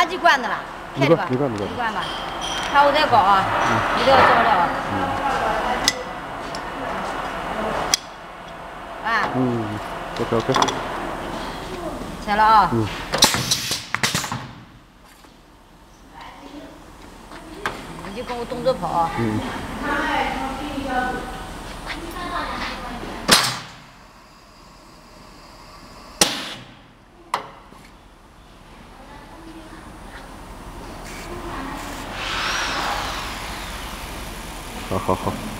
挖几管子了？开的吧？ 没管。 吧。看我再搞啊，一定要照料。啊。 OK。 切了啊。你就跟我动作跑啊。 好。